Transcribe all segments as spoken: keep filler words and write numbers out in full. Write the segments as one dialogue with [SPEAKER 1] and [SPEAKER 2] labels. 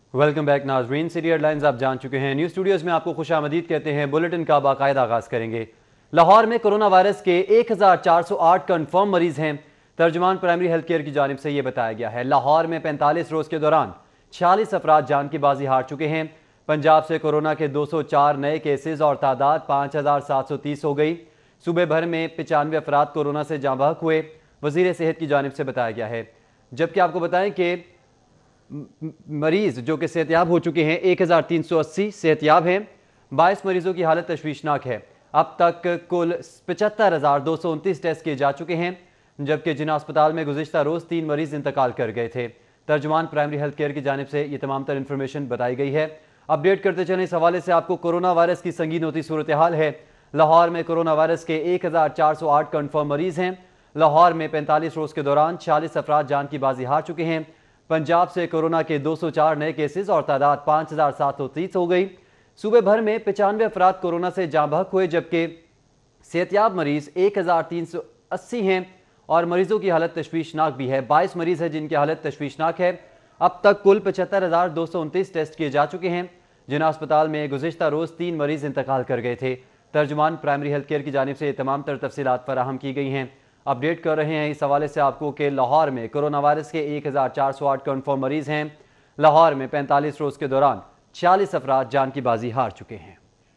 [SPEAKER 1] Welcome back ناظرین، city headlines آپ جان چکے ہیں۔ نیوز اسٹوڈیوز میں آپ کو خوش آمدید کہتے ہیں۔ بلیٹن کا باقاعدہ آغاز کریں گے۔ لاہور میں کرونا وائرس کے ایک ہزار چار سو آٹھ کنفرم مریض ہیں۔ ترجمان پرائمری ہیلتھ کیئر کی جانب سے یہ بتایا گیا ہے۔ لاہور میں پینتالیس روز کے دوران چھیالیس افراد جان کی بازی ہار چکے ہیں۔ پنجاب سے کورونا کے دو سو چار نئے کیسز اور تعداد پانچ ہزار سات سو تیس ہو گئی۔ صوبے بھر میں پچانوے افراد کورونا سے جاں بحق ہوئے، وزیر صحت کی جانب سے بتایا گیا ہے۔ جبکہ آپ کو بتائیں کہ مریض جو کہ صحت یاب ہو چکے ہیں ایک ہزار تین سو اسی صحت یاب ہیں۔ بائیس مریضوں کی حالت تشویشناک ہے۔ اب تک کل پچہتر ہزار دو سو انتیس ٹیسٹ کیے جا چکے ہیں، جبکہ جناح اسپتال میں گزشتہ روز تین مریض انتقال کر گئے تھے۔ ترجمان پرائمری ہیلتھ کیئر کی جانب سے یہ تمام تر انفارمیشن بتائی گئی ہے۔ اپڈیٹ کرتے چلیں اس حوالے سے آپ کو کورونا وائرس کی سنگین ہوتی صورتحال ہے۔ لاہور میں کورونا وائرس کے ایک ہزار چار سو آٹھ کنفرم مریض ہیں۔ لاہور میں پینتالیس روز کے دوران چھیالیس افراد جان کی بازی ہار چکے ہیں۔ پنجاب سے کورونا کے دو سو چار نئے کیسز اور تعداد پانچ ہزار سات سو تیس ہو گئی۔ صوبے بھر میں پچانوے افراد کورونا سے جاں بحق ہوئے، جبکہ صحتیاب مریض ایک ہزار تین سو اسی ہیں اور مریضوں کی حالت تشویشناک بھی ہے۔ بائیس مریض ہیں جن کی حالت تشویشناک ہے۔ اب تک کل پچہتر ہزار دو سو انتیس ٹیسٹ کیے جا چکے ہیں۔ جناح اسپتال میں گزشتہ روز تین مریض انتقال کر گئے تھے۔ ترجمان پرائمری ہیلتھ کیئر کی جانب سے یہ تمام تر تفصیلات فراہم کی گئی ہیں۔ اپڈیٹ کر رہے ہیں اس حوالے سے آپ کو کہ لاہور میں کرونا وائرس کے ایک ہزار چار سو آٹھ کنفرم مریض ہیں۔ لاہور میں پینتالیس روز کے دوران چھیالیس افراد جان کی بازی ہار چکے ہیں۔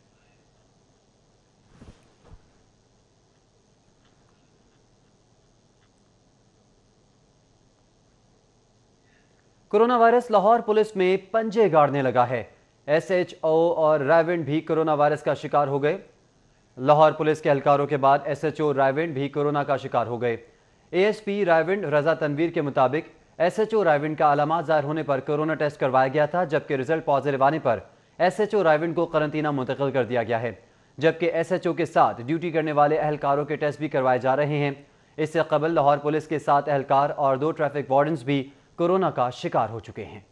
[SPEAKER 1] کرونا وائرس لاہور پولیس میں پنجے گاڑنے لگا ہے۔ ایس ایچ او اور رائیونڈ بھی کرونا وائرس کا شکار ہو گئے۔ لاہور پولیس کے اہلکاروں کے بعد ایس ایچ او رائیونڈ بھی کورونا کا شکار ہو گئے۔ A S P Raiwind Raza Tanveer کے مطابق ایس ایچ او رائیونڈ کا علامات ظاہر ہونے پر کورونا ٹیسٹ کروایا گیا تھا، جبکہ رزلٹ پازیٹیو آنے پر ایس ایچ او رائیونڈ کو قرنطینہ منتقل کر دیا گیا ہے، جبکہ ایس ایچ او کے ساتھ ڈیوٹی کرنے والے اہلکاروں کے ٹیسٹ بھی کروائے جا رہے ہیں۔ اس سے قبل لاہور پولیس کے سات اہلکار اور دو ٹریفک وارڈنز بھی کورونا کا شکار ہو چکے ہیں۔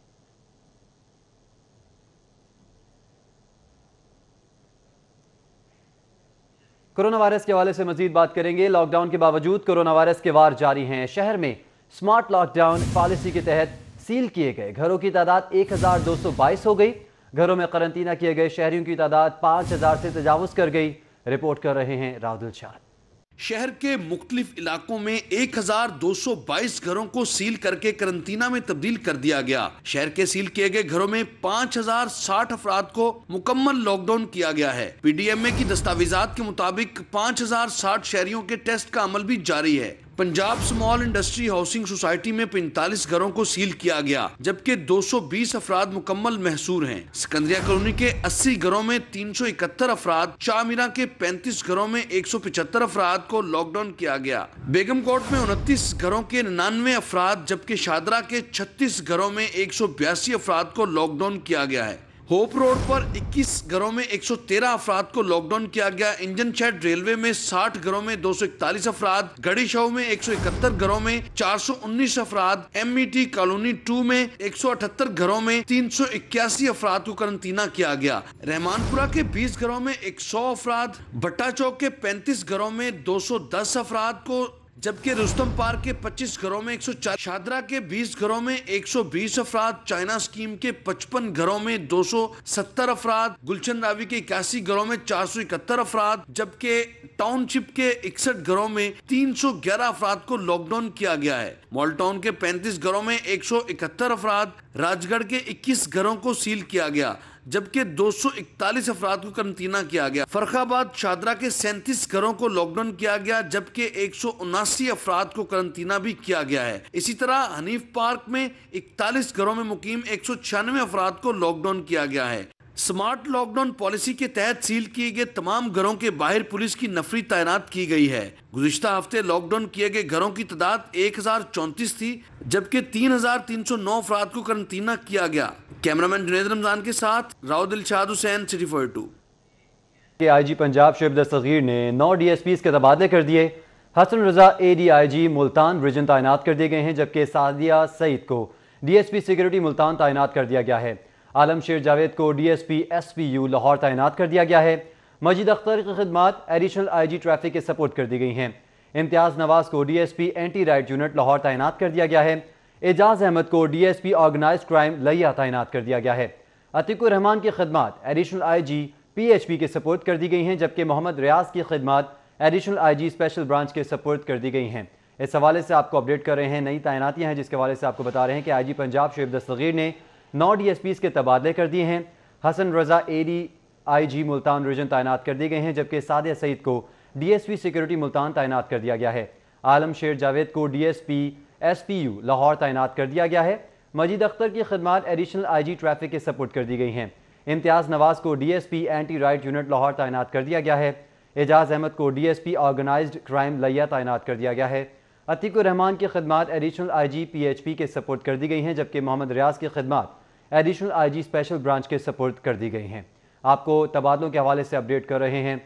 [SPEAKER 1] کورونا وائرس کے حوالے سے مزید بات کریں گے۔ لاک ڈاؤن کے باوجود کورونا وائرس کے وار جاری ہیں۔ شہر میں سمارٹ لاک ڈاؤن پالیسی کے تحت سیل کیے گئے گھروں کی تعداد ایک ہزار دو سو بائیس ہو گئی۔ گھروں میں قرنطینہ کیے گئے شہریوں کی تعداد پانچ ہزار سے تجاوز کر گئی۔ رپورٹ کر رہے ہیں راود الشاد۔
[SPEAKER 2] شہر کے مختلف علاقوں میں ایک ہزار دو سو بائیس گھروں کو سیل کر کے قرنطینہ میں تبدیل کر دیا گیا۔ شہر کے سیل کیے گئے گھروں میں پانچ ہزار ساٹھ افراد کو مکمل لاک ڈاؤن کیا گیا ہے۔ پی ڈی ایم اے کی دستاویزات کے مطابق پانچ ہزار ساٹھ شہریوں کے ٹیسٹ کا عمل بھی جاری ہے۔ Punjab small industry housing society میں پینتالیس گھروں کو سیل کیا گیا، جبکہ دو سو بیس افراد مکمل محصور ہیں۔ سکندریہ کالونی کے اسی گھروں میں تین سو اکہتر افراد، چار میرا کے پینتیس گھروں میں ایک سو پچہتر افراد کو لاک ڈاؤن کیا گیا۔ بیگم کوٹ میں انتیس گھروں کے ننانوے افراد، جبکہ شادرہ کے چھتیس گھروں میں ایک سو بیاسی افراد کو لاک ڈاؤن کیا گیا ہے۔ ہوپ روڈ پر اکیس گھروں میں ایک سو تیرہ افراد کو لاک ڈاؤن کیا گیا۔ انجن شیڈ ریلوے میں ساٹھ گھروں میں دو سو اکتالیس افراد، گڑی شو میں ایک سو اکہتر گھروں میں چار سو انیس افراد، M E T colony two میں ایک سو اٹھتر گھروں میں تین سو اکیاسی افراد کو قرنطینہ کیا گیا۔ رحمان پورہ کے بیس گھروں میں ایک سو افراد، بٹا چوک کے پینتیس گھروں میں دو سو دس افراد کو، جبکہ رستم پارک کے پچیس گھروں میں ایک سو چار، شادرہ کے بیس گھروں میں ایک سو بیس افراد، چائنا اسکیم کے پچپن گھروں میں دو سو ستر افراد، گلشن راوی کے اکیاسی گھروں میں چار سو اکہتر افراد، جبکہ ٹاؤن شپ کے اکسٹھ گھروں میں تین سو گیارہ افراد کو لاک ڈاؤن کیا گیا ہے۔ مال ٹاؤن کے پینتیس گھروں میں ایک سو اکہتر افراد، راج گڑھ کے اکیس گھروں کو سیل کیا گیا، جبکہ دو سو اکتالیس افراد کو قرنطینہ کیا گیا۔ فرخ آباد شادرہ کے سینتیس گھروں کو لاک ڈاؤن کیا گیا، جبکہ ایک سو اناسی افراد کو قرنطینہ بھی کیا گیا ہے۔ اسی طرح حنیف پارک میں اکتالیس گھروں میں مقیم ایک سو چھیانوے افراد کو لاک ڈاؤن کیا گیا ہے۔ سمارٹ لاک ڈاؤن پالیسی کے تحت سیل کیے گئے تمام گھروں کے باہر پولیس کی نفری تعینات کی گئی ہے۔ گزشتہ ہفتے لاک ڈاؤن کیے گئے گھروں کی تعداد ایک ہزار چونتیس تھی، جبکہ تین ہزار تین سو نو افراد کو قرنطینہ کیا گیا۔ کیمرامین جنید رمضان کے ساتھ راود الشاد حسین، سٹی فور ٹو۔
[SPEAKER 1] کہ آئی جی پنجاب شعیب دستگیر نے نو ڈی ایس پیز کے تبادلے کر دیے۔ Hassan Raza A D I G Multan region تعینات کر دیے گئے ہیں، جبکہ سعدیہ سعید کو D S P security Multan تعینات کر دیا گیا ہے۔ عالم شیر جاوید کو D S P S P U Lahore تعینات کر دیا گیا ہے۔ مجید اختر کی خدمات ایڈیشنل آئی جی ٹریفک کے سپورٹ کر دی گئی ہیں۔ امتیاز نواز کو D S P anti riot unit Lahore تعینات کر دیا گیا ہے۔ اعجاز احمد کو D S P organised crime لیا تعینات کر دیا گیا ہے۔ عتیق الرحمان کی خدمات additional I G P H P کے سپورٹ کر دی گئی ہیں، جبکہ محمد ریاض کی خدمات additional I G special branch کے سپورٹ کر دی گئی ہیں۔ اس حوالے سے آپ کو اپڈیٹ کر رہے ہیں، نئی تعیناتیاں ہیں جس کے حوالے سے آپ کو بتا رہے ہیں کہ آئی جی پنجاب شعیب دستگیر نے نو ڈی ایس پیز کے تبادلے کر دیے ہیں۔ Hassan Raza A D I G Multan region تعینات کر دی گئے ہیں، جبکہ سعدیہ سعید کو D S P security Multan تعینات کر دیا گیا ہے۔ عالم شیر جاوید کو D S P S P U Lahore تعینات کر دیا گیا ہے۔ مجید اختر کی خدمات ایڈیشنل آئی جی ٹریفک کے سپورٹ کر دی گئی ہیں۔ امتیاز نواز کو D S P anti riot unit Lahore تعینات کر دیا گیا ہے۔ اعجاز احمد کو D S P organised crime لیا تعینات کر دیا گیا ہے۔ عتیق الرحمان کی خدمات additional I G P H P کے سپورٹ کر دی گئی ہیں، جبکہ محمد ریاض کی خدمات additional I G special branch کے سپورٹ کر دی گئی ہیں۔ آپ کو تبادلوں کے حوالے سے اپڈیٹ کر رہے ہیں،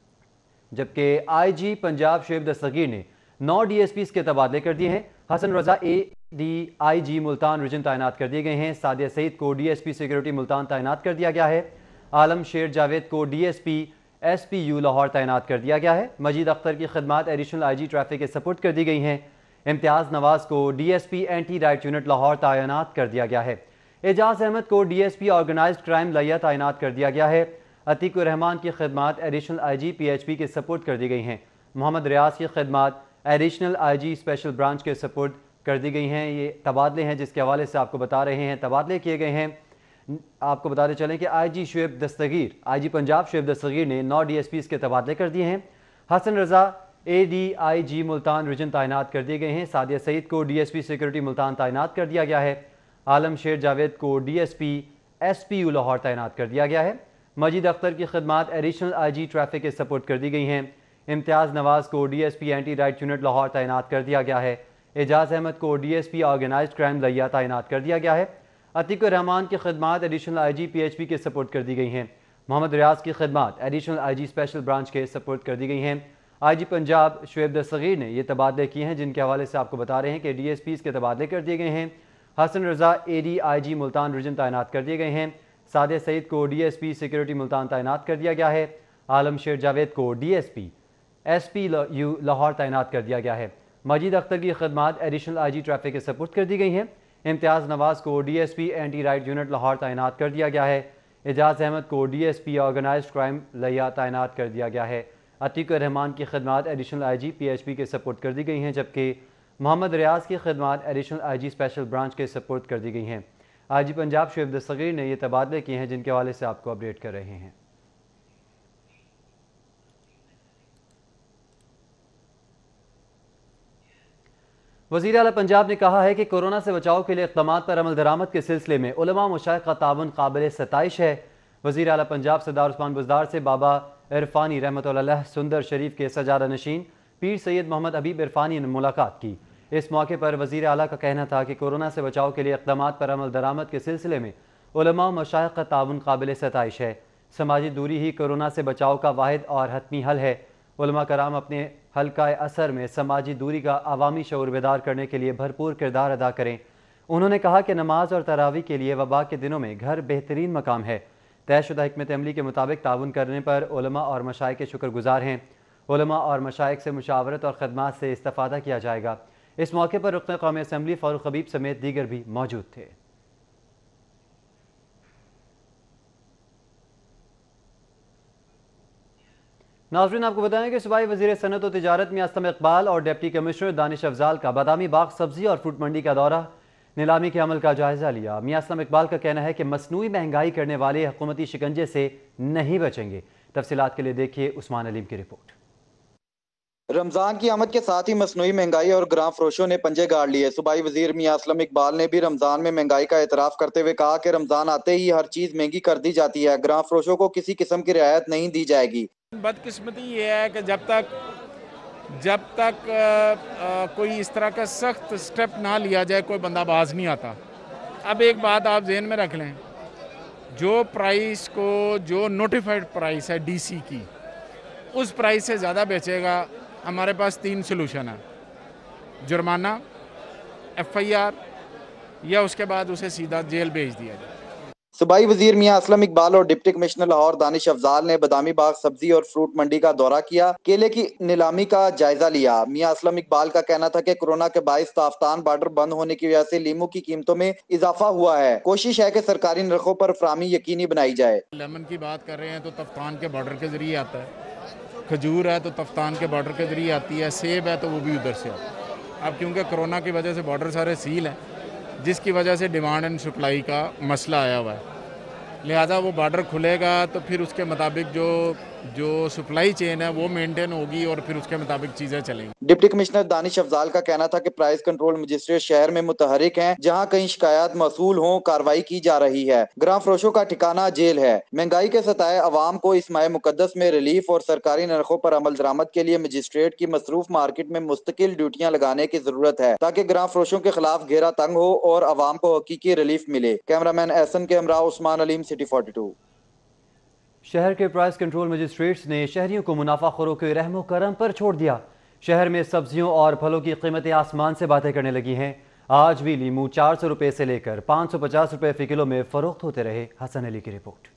[SPEAKER 1] جبکہ آئی جی پنجاب شعیب دستگیر نے نو ڈی ایس پیز کے تبادلے کر دیے ہیں۔ Hassan Raza A D I G Multan region تعینات کر دیے گئے ہیں۔ سعدیہ سعید کو D S P security Multan تعینات کر دیا گیا ہے۔ عالم شیر جاوید کو D S P S P U Lahore تعینات کر دیا گیا ہے۔ مجید اختر کی خدمات ایڈیشنل آئی جی ٹریفک کے سپورٹ کر دی گئی ہیں۔ امتیاز نواز کو D S P anti riot unit Lahore تعینات کر دیا گیا ہے۔ اعجاز احمد کو D S P organised crime لیا تعینات کر دیا گیا ہے۔ عتیق الرحمان کی خدمات additional I G P H P کے سپورٹ کر دی گئی ہیں۔ محمد ریاض کی خدمات additional I G special branch کے سپورٹ کر دی گئی ہیں۔ یہ تبادلے ہیں جس کے حوالے سے آپ کو بتا رہے ہیں، تبادلے کیے گئے ہیں۔ آپ کو بتاتے چلیں کہ آئی جی شعیب دستگیر آئی جی پنجاب شعیب دستگیر نے نو ڈی ایس پیز کے تبادلے کر دیے ہیں۔ Hassan Raza A D I G Multan region تعینات کر دیے گئے ہیں۔ سعدیہ سعید کو D S P security Multan تعینات کر دیا گیا ہے۔ عالم شیر جاوید کو D S P S P U Lahore تعینات کر دیا گیا ہے۔ مجید اختر کی خدمات ایڈیشنل آئی جی ٹریفک کے سپورٹ کر دی گئی ہیں۔ امتیاز نواز کو D S P anti riot unit Lahore تعینات کر دیا گیا ہے۔ اعجاز احمد کو D S P organised crime لیا تعینات کر دیا گیا ہے۔ عتیق الرحمان کی خدمات additional I G P H P کے سپورٹ کر دی گئی ہیں۔ محمد ریاض کی خدمات additional I G special branch کے سپورٹ کر دی گئی ہیں۔ آئی جی پنجاب شعیب دستگیر نے یہ تبادلے کیے ہیں، جن کے حوالے سے آپ کو بتا رہے ہیں کہ ڈی ایس پیز کے تبادلے کر دیے گئے ہیں۔ Hassan Raza A D I G Multan region تعینات کر دیے گئے ہیں۔ سعدیہ سعید کو D S P security Multan تعینات کر دیا گیا ہے۔ عالم شیر جاوید کو D S P S P U Lahore تعینات کر دیا گیا ہے۔ مجید اختر کی خدمات ایڈیشنل آئی جی ٹریفک کے سپورٹ کر دی گئی ہیں۔ امتیاز نواز کو D S P anti riot unit Lahore تعینات کر دیا گیا ہے۔ اعجاز احمد کو D S P organised crime لیا تعینات کر دیا گیا ہے۔ عتیق الرحمان کی خدمات additional I G P H P کے سپورٹ کر دی گئی ہیں، جبکہ محمد ریاض کی خدمات additional I G special branch کے سپورٹ کر دی گئی ہیں۔ آئی جی پنجاب شعیب دستگیر نے یہ تبادلے کیے ہیں، جن کے حوالے سے آپ کو اپڈیٹ کر رہے ہیں۔ وزیر اعلیٰ پنجاب نے کہا ہے کہ کورونا سے بچاؤ کے لیے اقدامات پر عمل درآمد کے سلسلے میں علماء مشائخ کا تعاون قابل ستائش ہے۔ وزیر اعلیٰ پنجاب سردار عثمان بزدار سے بابا عرفانی رحمۃ اللہ علیہ سندر شریف کے سجادہ نشین پیر سید محمد حبیب عرفانی نے ملاقات کی۔ اس موقع پر وزیر اعلیٰ کا کہنا تھا کہ کورونا سے بچاؤ کے لیے اقدامات پر عمل درآمد کے سلسلے میں علماء مشائخ کا تعاون قابل ستائش ہے۔ سماجی دوری ہی کورونا سے بچاؤ کا واحد اور حتمی حل ہے۔ علماء کرام اپنے حلقہ اثر میں سماجی دوری کا عوامی شعور بیدار کرنے کے لیے بھرپور کردار ادا کریں۔ انہوں نے کہا کہ نماز اور تراویح کے لیے وبا کے دنوں میں گھر بہترین مقام ہے۔ طے شدہ حکمت عملی کے مطابق تعاون کرنے پر علماء اور مشائخ کے شکر گزار ہیں۔ علماء اور مشائخ سے مشاورت اور خدمات سے استفادہ کیا جائے گا۔ اس موقع پر رکن قومی اسمبلی فاروق حبیب سمیت دیگر بھی موجود تھے۔ ناظرین، آپ کو بتائیں کہ صوبائی وزیر صنعت و تجارت میاں اسلم اقبال اور ڈپٹی کمشنر دانش افضال کا بادامی باغ سبزی اور فروٹ منڈی کا دورہ، نیلامی کے عمل کا جائزہ لیا۔ میاں اسلم اقبال کا کہنا ہے کہ مصنوعی مہنگائی کرنے والے حکومتی شکنجے سے نہیں بچیں گے۔ تفصیلات کے لیے دیکھیے عثمان علیم کی رپورٹ۔
[SPEAKER 3] رمضان کی آمد کے ساتھ ہی مصنوعی مہنگائی اور گراں فروشوں نے پنجے گاڑ لیے۔ صوبائی وزیر میاں اسلم اقبال نے بھی رمضان میں مہنگائی کا اعتراف کرتے ہوئے کہا کہ رمضان آتے ہی ہر چیز مہنگی کر دی جاتی ہے، گراں فروشوں کو کسی قسم کی رعایت نہیں دی جائے گی۔
[SPEAKER 4] بدقسمتی یہ ہے کہ جب تک جب تک آ, آ, کوئی اس طرح کا سخت سٹیپ نہ لیا جائے کوئی بندہ باز نہیں آتا۔ اب ایک بات آپ ذہن میں رکھ لیں، جو پرائس کو جو نوٹیفائڈ پرائس ہے ڈی سی کی، اس پرائس سے زیادہ بیچے گا، ہمارے پاس تین سلوشن ہیں: جرمانہ، ایف آئی آر، یا اس کے بعد اسے سیدھا جیل بھیج دیا جائے۔
[SPEAKER 3] सूबाई वजीर मियां असलम इकबाल और डिप्टी कमिश्नर लाहौर दानिश अफजाल ने बदामी बाग सब्जी और फ्रूट मंडी का दौरा किया, केले की नीलामी का जायजा लिया। मियां असलम इकबाल का कहना था कि कोरोना के बाइस ताफ्तान बॉर्डर बंद होने की वजह से लीमू की कीमतों में इजाफा हुआ है। कोशिश है कि सरकारी नरखों पर फराहमी यकीनी बनाई जाए।
[SPEAKER 4] लेमन की बात कर रहे हैं तो तफ्तान के बॉर्डर के जरिए आता है, खजूर है तो तफ्तान के बॉर्डर के जरिए आती है, सेब है तो वो भी उधर से आता है। अब क्योंकि कोरोना की वजह से बॉर्डर सारे सील हैं, जिसकी वजह से डिमांड एंड सप्लाई का मसला आया हुआ है, लिहाजा वो बॉर्डर खुलेगा तो फिर उसके मुताबिक जो जो सप्लाई चेन है वो मेंटेन होगी और फिर उसके मुताबिक चीज़ें चलेंगी।
[SPEAKER 3] डिप्टी कमिश्नर दानिश अफजाल का कहना था कि प्राइस कंट्रोल मजिस्ट्रेट शहर में मुतहरिक हैं, जहां कहीं शिकायत मौसूल हो कार्रवाई की जा रही है। ग्राम फरोशों का ठिकाना जेल है। महंगाई के सताए अवाम को इस माह मुकद्दस में रिलीफ और सरकारी नरखों पर अमल दरामद के लिए मजिस्ट्रेट की मसरूफ मार्केट में मुस्तकिल ड्यूटियां लगाने की जरूरत है, ताकि ग्राम फरोशों के खिलाफ घेरा तंग हो और अवाम को हकीकी रिलीफ मिले। कैमरामैन एहसन के हमरा Usman Aleem, city forty two.
[SPEAKER 1] शहर के प्राइस कंट्रोल मजिस्ट्रेट्स ने शहरियों को मुनाफाखोरों के रहमो करम पर छोड़ दिया। शहर में सब्जियों और फलों की कीमतें आसमान से बातें करने लगी हैं। आज भी लीमू चार सौ रुपये से लेकर पाँच सौ पचास रुपये फी किलो में फरोख्त होते रहे। हसन अली की रिपोर्ट।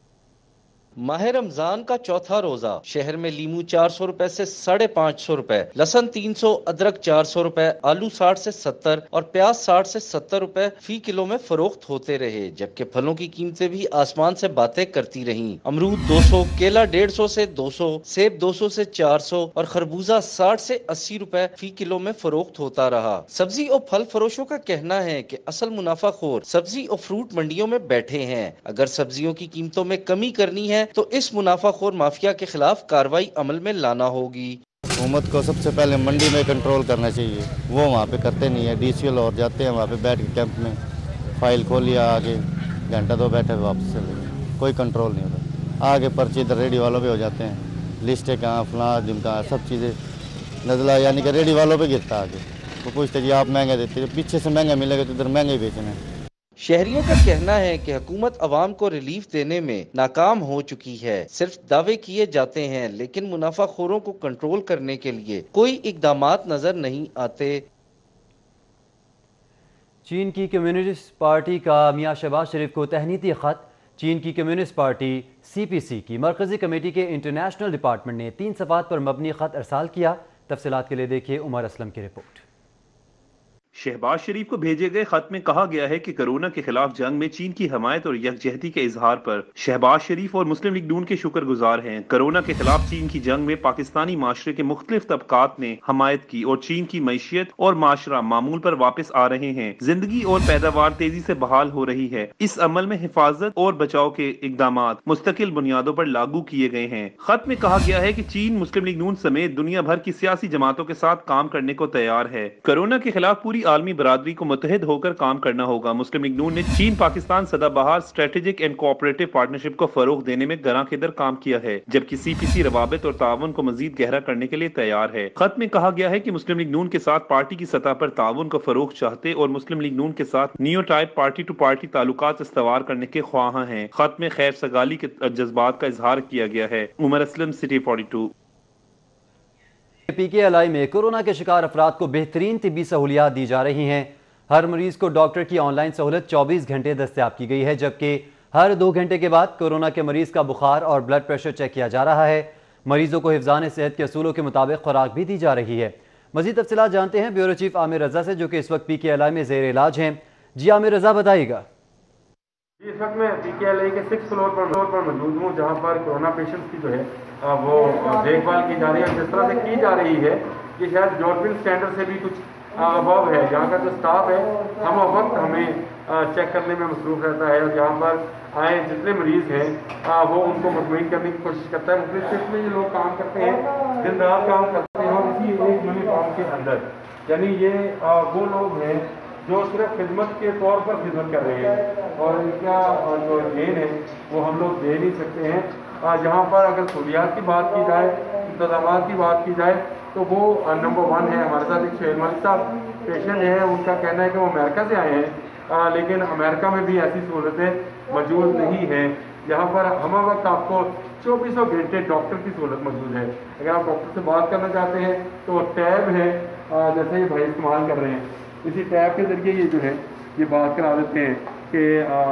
[SPEAKER 5] माह रमजान का चौथा रोजा शहर में लीमू चार सौ रुपए से साढ़े पाँच सौ रुपए, लहसन तीन सौ, अदरक चार सौ रुपए, आलू साठ से सत्तर और प्याज साठ से सत्तर रुपए फी किलो में फरोख्त होते रहे, जबकि फलों की कीमतें भी आसमान से बातें करती रहीं। अमरूद दो सौ, केला डेढ़ सौ से दो सौ, सेब दो सौ से चार सौ और खरबूजा साठ से अस्सी रुपए फी किलो में फरोख्त होता रहा। सब्जी और फल फरोशों का कहना है कि असल मुनाफाखोर सब्जी और फ्रूट मंडियों में बैठे हैं। अगर सब्जियों की कीमतों में कमी करनी है तो इस मुनाफाखोर माफिया के खिलाफ कार्रवाई अमल में लाना होगी।
[SPEAKER 6] हुकूमत को सबसे पहले मंडी में कंट्रोल करना चाहिए, वो वहाँ पे करते नहीं है। डीसीएल और जाते हैं वहाँ पे बैठ के कैंप में, फाइल खोल लिया, आगे घंटा दो बैठे वापस चले गए, कोई कंट्रोल नहीं होता। आगे पर्ची इधर रेडी वालों पे हो जाते हैं, लिस्टें कहाँ फलां जिम कहाँ, सब चीज़ें नजला यानी कि रेडी वालों पे गिरता। आगे वो पूछते जी आप महंगा देते, पीछे से महंगा मिलेगा तो इधर महंगा ही बेचना है।
[SPEAKER 5] शहरियों का कहना है कि हुकूमत अवाम को रिलीफ देने में नाकाम हो चुकी है। सिर्फ दावे किए जाते हैं लेकिन मुनाफाखोरों को कंट्रोल करने के लिए कोई इकदामात नजर नहीं आते।
[SPEAKER 1] चीन की कम्युनिस्ट पार्टी का मियां शहबाज शरीफ को तहनीती खत। चीन की communist party C P C की मरकजी कमेटी के इंटरनेशनल डिपार्टमेंट ने तीन सफ़ात पर मबनी खत अरसाल किया। तफसीलात के लिए देखिए उमर असलम की रिपोर्ट।
[SPEAKER 7] शहबाज शरीफ को भेजे गए खत में कहा गया है कि कोरोना के खिलाफ जंग में चीन की हमायत और यकजहती के इजहार पर शहबाज शरीफ और मुस्लिम लीग नून के शुक्रगुजार हैं। कोरोना के खिलाफ चीन की जंग में पाकिस्तानी माशरे के मुख्तलिफ तबकात ने हमायत की और चीन की मैशियत और माशरा मामूल पर वापस आ रहे हैं। जिंदगी और पैदावार तेजी से बहाल हो रही है। इस अमल में हिफाजत और बचाव के इकदाम मुस्तकिल बुनियादों पर लागू किए गए हैं। खत में कहा गया है कि चीन मुस्लिम लीग नून समेत दुनिया भर की सियासी जमातों के साथ काम करने को तैयार है। कोरोना के खिलाफ पूरी आलमी बरादरी को मुत्तहिद होकर काम करना होगा। मुस्लिम लीग नून ने चीन पाकिस्तान सदाबहार स्ट्रेटेजिक एंड कोऑपरेटिव पार्टनरशिप को फरोग देने में गरां किदर काम किया है, जबकि सी पी सी रवाबित और ताउन को मजीद गहरा करने के लिए तैयार है। खत में कहा गया है कि मुस्लिम लीग नून के साथ पार्टी की सतह पर ताउन को फरोग चाहते और मुस्लिम लीग नून के साथ नियो टाइप पार्टी टू पार्टी ताल्लुकात इस्तवार करने के ख्वाह हैं। खत में खैर सगाली के जज्बात का इजहार किया गया है। Umar Aslam, city forty two.
[SPEAKER 1] P K L I में कोरोना के शिकार अफराद को बेहतरीन तिब्बी सहूलियात दी जा रही हैं। हर मरीज को डॉक्टर की ऑनलाइन सहूलत चौबीस घंटे दस्तयाब की गई है, जबकि हर दो घंटे के बाद कोरोना के मरीज का बुखार और ब्लड प्रेशर चेक किया जा रहा है। मरीजों को हिफ्ज़ान सेहत के असूलों के मुताबिक खुराक भी दी जा रही है। मजीद तफसीलात जानते हैं ब्यूरो चीफ आमिर रजा से, जो कि इस वक्त पी के एल आई में जेर इलाज हैं। जी आमिर रजा, बताइएगा।
[SPEAKER 8] इस वक्त मैं पी के एल आई के सिक्स फ्लोर पर फ्लोर पर मौजूद हूँ, जहाँ पर कोरोना पेशेंट्स की जो है वो देखभाल की जा रही है। जिस तरह से की जा रही है कि शायद यूरोपियन स्टैंडर्ड से भी कुछ अभाव है। यहाँ का जो स्टाफ है हम वक्त हमें चेक करने में मसरूफ रहता है, और यहाँ पर आए जितने मरीज़ हैं वो उनको मुतमईन करने की कोशिश करता है। मुख्तलिफ शिफ्ट में ये लोग काम करते हैं, दिन रात काम करते हैं, और इसी एक यूनिफॉर्म के अंदर, यानी ये वो लोग हैं जो सिर्फ खिदमत के तौर पर खिदमत कर रहे हैं, और इनका जो गेन है वो हम लोग दे नहीं सकते हैं। यहाँ पर अगर सहूलियात की बात की जाए, इंतजाम की बात की जाए, तो वो नंबर वन है। हमारे साथ एक शोएब मलिक साहब पेशेंट हैं, उनका कहना है कि वो अमेरिका से आए हैं, आ, लेकिन अमेरिका में भी ऐसी सहूलतें मौजूद नहीं हैं। यहाँ पर हम वक्त आपको चौबीसों घंटे डॉक्टर की सहूलत मौजूद है। अगर आप डॉक्टर से बात करना चाहते हैं तो टैब है, आ, जैसे ये भाई इस्तेमाल कर रहे हैं, इसी टैब के ज़रिए ये जो है ये बात करा देते हैं कि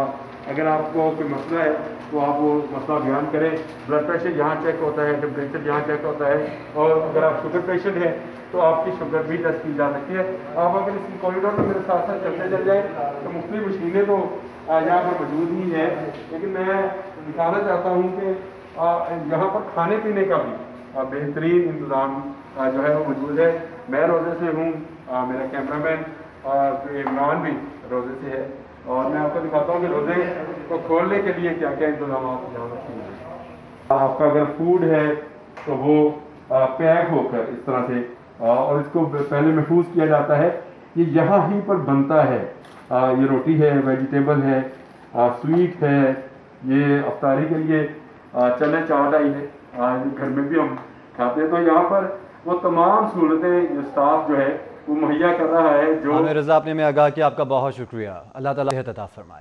[SPEAKER 8] اگر آپ کو کوئی مسئلہ ہے تو آپ وہ مسئلہ بیان کریں. بلڈ پریشر یہاں چیک ہوتا ہے, ٹمپریچر یہاں چیک ہوتا ہے, اور اگر آپ شوگر پیشنٹ ہیں تو آپ کی شوگر بھی ٹیسٹ کی جا سکتی ہے. آپ اگر اس کوریڈور میں میرے ساتھ ساتھ چلتے چل جائیں تو مختلف مشینیں تو یہاں پر موجود ہی ہیں, لیکن میں دکھانا چاہتا ہوں کہ یہاں پر کھانے پینے کا بھی بہترین انتظام جو ہے وہ موجود ہے. میں روزے سے ہوں, میرا کیمرہ مین عمران بھی روزے سے ہے, اور میں آپ کو دکھاتا ہوں کہ روزے کو کھولنے کے لیے کیا کیا انتظامات یہاں رکھے ہیں. آپ کا اگر فوڈ ہے تو وہ پیک ہو کر اس طرح سے, اور اس کو پہلے محفوظ کیا جاتا ہے. یہ یہاں ہی پر بنتا ہے. یہ روٹی ہے, ویجیٹیبل ہے, سویٹ ہے, یہ افطاری کے لیے چنے چاول آئی ہے, گھر میں بھی ہم کھاتے ہیں. تو یہاں پر وہ تمام سہولتیں جو اسٹاف جو ہے وہ مہیا کر رہا ہے. جو
[SPEAKER 1] عامر رضا اپنے میں آگاہ کیا, آپ کا بہت شکریہ. اللہ تعالیٰ صحت عطا فرمائے.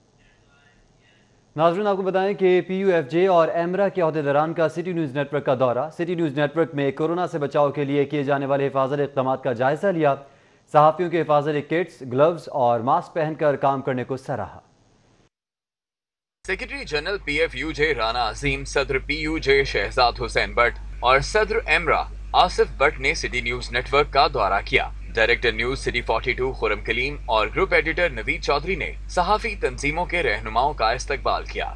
[SPEAKER 1] ناظرین آپ کو بتائیں کہ پی یو ایف جے اور ایمرا کے عہدیداران کا سٹی نیوز نیٹ ورک کا دورہ. سٹی نیوز نیٹ ورک میں کورونا سے بچاؤ کے لیے کیے جانے والے حفاظتی اقدامات کا جائزہ لیا. صحافیوں کے حفاظتی کٹس, گلوز اور ماسک پہن کر کام کرنے کو سراہا.
[SPEAKER 9] Secretary general P F U J Rana Azeem, صدر P U J Shahzad Hussain Butt اور صدر ایمرا آصف بٹ نے سٹی نیوز نیٹ ورک کا دورہ کیا. Director news city forty two Khurram Kaleem اور گروپ ایڈیٹر نوید چودھری نے صحافی تنظیموں کے رہنماؤں کا استقبال کیا.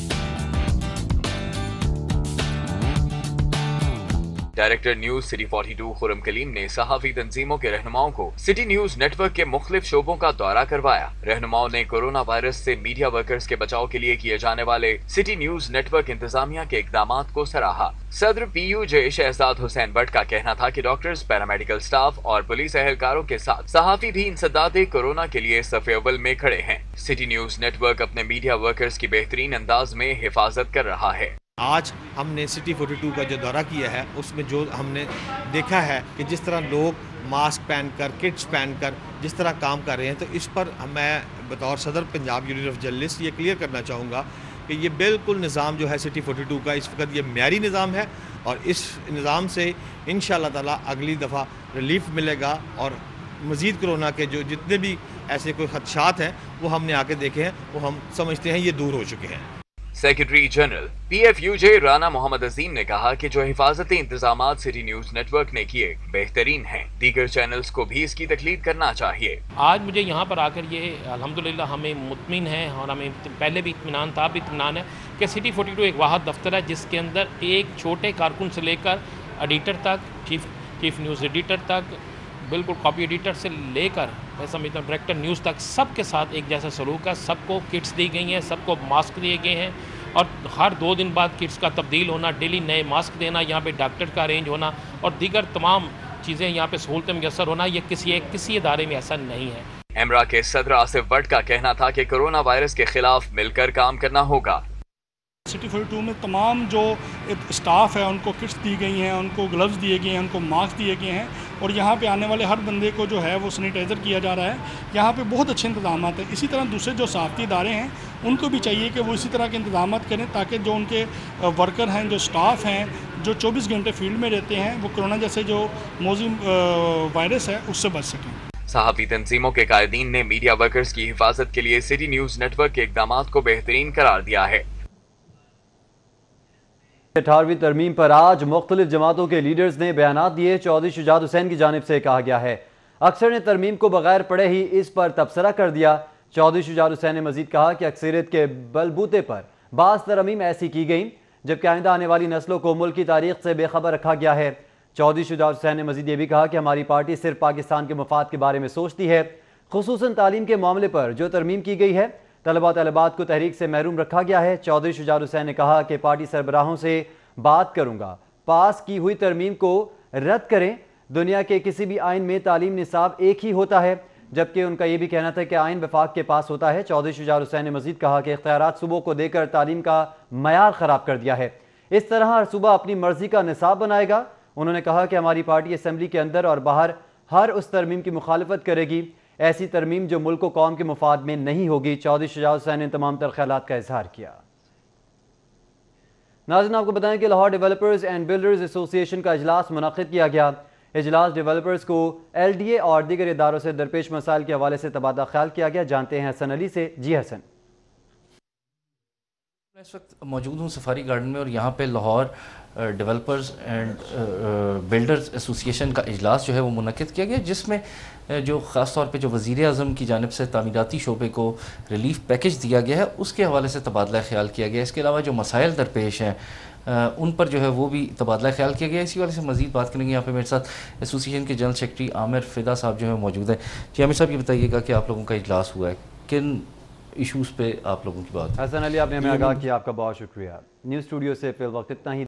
[SPEAKER 9] Director news city forty two Khurram Kaleem نے صحافی تنظیموں کے رہنماؤں کو سٹی نیوز نیٹ ورک کے مختلف شعبوں کا دورہ کروایا. رہنماؤں نے کورونا وائرس سے میڈیا ورکرز کے بچاؤ کے لیے کیے جانے والے سٹی نیوز نیٹ ورک انتظامیہ کے اقدامات کو سراہا. صدر P U J Shahzad Hussain Butt کا کہنا تھا کہ ڈاکٹرز, پیرامیڈیکل سٹاف اور پولیس اہلکاروں کے ساتھ صحافی بھی انسداد کورونا کے لیے صف اول میں کھڑے ہیں. سٹی نیوز نیٹ ورک اپنے میڈیا ورکرز کی بہترین انداز میں حفاظت کر رہا ہے.
[SPEAKER 10] آج ہم نے سٹی فورٹی ٹو کا جو دورہ کیا ہے اس میں جو ہم نے دیکھا ہے کہ جس طرح لوگ ماسک پہن کر, کٹس پہن کر جس طرح کام کر رہے ہیں, تو اس پر میں بطور صدر پنجاب یونین آف جرنلسٹ یہ کلیئر کرنا چاہوں گا کہ یہ بالکل نظام جو ہے سٹی فورٹی ٹو کا اس وقت یہ معیاری نظام ہے, اور اس نظام سے انشاءاللہ تعالی اگلی دفعہ ریلیف ملے گا, اور مزید کرونا کے جو جتنے بھی ایسے کوئی خدشات ہیں وہ ہم نے آ کے دیکھے ہیں, وہ ہم سمجھتے ہیں یہ دور ہو چکے ہیں.
[SPEAKER 9] Secretary general P F U J Rana Muhammad Azeem نے کہا کہ جو حفاظتی انتظامات سٹی نیوز نیٹ ورک نے کیے بہترین ہیں. دیگر چینلز کو بھی اس کی تقلید کرنا چاہیے.
[SPEAKER 11] آج مجھے یہاں پر آ کر یہ الحمدللہ ہمیں مطمئن ہے, اور ہمیں پہلے بھی اطمینان تھا, بھی اطمینان ہے کہ سٹی فورٹی ٹو ایک واحد دفتر ہے جس کے اندر ایک چھوٹے کارکن سے لے کر ایڈیٹر تک, چیف چیف نیوز ایڈیٹر تک, بالکل کاپی ایڈیٹر سے لے کر میں سمجھتا ہوں ڈائریکٹر نیوز تک سب کے ساتھ ایک جیسا سلوک ہے. سب کو کٹس دی گئی ہیں, سب کو ماسک دیے گئے ہیں, اور ہر دو دن بعد کٹس کا تبدیل ہونا, ڈیلی نئے ماسک دینا, یہاں پہ ڈاکٹر کا ارینج ہونا, اور دیگر تمام چیزیں یہاں پہ سہولتیں میسر ہونا, یہ کسی ایک کسی ادارے میں ایسا نہیں ہے.
[SPEAKER 9] ایمرا کے صدر آصف بٹ کا کہنا تھا کہ کورونا وائرس کے خلاف مل کر کام کرنا ہوگا.
[SPEAKER 12] سٹی فورٹی ٹو میں تمام جو اسٹاف ہے ان کو کٹس دی گئی ہیں, ان کو گلوز دیے گئے ہیں, ان کو ماسک دیے گئے ہیں, اور یہاں پہ آنے والے ہر بندے کو جو ہے وہ سینیٹائزر کیا جا رہا ہے. یہاں پہ بہت اچھے انتظامات ہیں. اسی طرح دوسرے جو صحافتی ادارے ہیں ان کو بھی چاہیے کہ وہ اسی طرح کے انتظامات کریں تاکہ جو ان کے ورکر ہیں, جو اسٹاف ہیں, جو چوبیس گھنٹے فیلڈ میں رہتے ہیں, وہ کرونا جیسے جو موذی وائرس ہے اس سے بچ سکیں.
[SPEAKER 9] صحافی تنظیموں کے قائدین نے میڈیا ورکرز کی حفاظت کے لیے سٹی نیوز نیٹ ورک کے اقدامات کو بہترین قرار دیا ہے.
[SPEAKER 1] اٹھارہویں ترمیم پر آج مختلف جماعتوں کے لیڈرز نے بیانات دیے. چودھری شجاعت حسین کی جانب سے کہا گیا ہے اکثر نے ترمیم کو بغیر پڑھے ہی اس پر تبصرہ کر دیا. چودھری شجاعت حسین نے مزید کہا کہ اکثریت کے بلبوتے پر بعض ترمیم ایسی کی گئیں جبکہ آئندہ آنے والی نسلوں کو ملک کی تاریخ سے بے خبر رکھا گیا ہے. چودھری شجاعت حسین نے مزید یہ بھی کہا کہ ہماری پارٹی صرف پاکستان کے مفاد کے بارے میں سوچتی ہے. خصوصاً تعلیم کے معاملے پر جو ترمیم کی گئی ہے طلباء طالبات کو تحریک سے محروم رکھا گیا ہے. چودھری شجاعت حسین نے کہا کہ پارٹی سربراہوں سے بات کروں گا, پاس کی ہوئی ترمیم کو رد کریں. دنیا کے کسی بھی آئین میں تعلیم نصاب ایک ہی ہوتا ہے, جبکہ ان کا یہ بھی کہنا تھا کہ آئین وفاق کے پاس ہوتا ہے. چودھری شجاعت حسین نے مزید کہا کہ اختیارات صوبوں کو دے کر تعلیم کا معیار خراب کر دیا ہے. اس طرح ہر صوبہ اپنی مرضی کا نصاب بنائے گا. انہوں نے کہا کہ ہماری پارٹی اسمبلی کے اندر اور باہر ہر اس ترمیم کی مخالفت کرے گی, ایسی ترمیم جو ملک و قوم کے مفاد میں نہیں ہوگی. چودھری شجاعت حسین نے تمام تر خیالات کا اظہار کیا. ناظرین آپ کو بتائیں کہ لاہور ڈیولپرز اینڈ بلڈرز ایسوسی ایشن کا اجلاس منعقد کیا گیا. اجلاس ڈیولپرز کو ایل ڈی اے اور دیگر اداروں سے درپیش مسائل کے حوالے سے تبادلہ خیال کیا گیا. جانتے ہیں حسن علی سے. جی حسن.
[SPEAKER 5] میں اس وقت موجود ہوں سفاری گارڈن میں اور یہاں پہ لاہور ڈیولپرز اینڈ بلڈرز ایسوسی ایشن کا اجلاس جو ہے وہ منعقد کیا گیا، جس میں جو خاص طور پہ جو وزیر اعظم کی جانب سے تعمیراتی شعبے کو ریلیف پیکج دیا گیا ہے اس کے حوالے سے تبادلہ خیال کیا گیا. اس کے علاوہ جو مسائل درپیش ہیں ان پر جو ہے وہ بھی تبادلہ خیال کیا گیا. اسی والے سے مزید بات کریں گے. یہاں پہ میرے ساتھ ایسوسی ایشن کے جنرل سیکرٹری عامر فدا صاحب جو ہے موجود ہیں. جی عامر صاحب، یہ بتائیے گا کہ آپ لوگوں کا اجلاس ہوا ہے، کن ایشوز پہ آپ لوگوں کی بات؟
[SPEAKER 1] حسن علی، آپ نے ہمیں آگاہ کیا، آپ کا بہت شکریہ. نیوز اسٹوڈیو سے فی الوقت اتنا ہی.